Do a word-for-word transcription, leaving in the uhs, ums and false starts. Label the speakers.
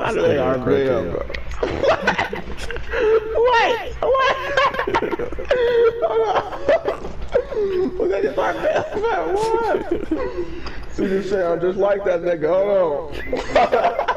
Speaker 1: I know they are real, bro. Wait, wait. Hold on. Was that just like that? What? You just say I'm just like that nigga. Hold on.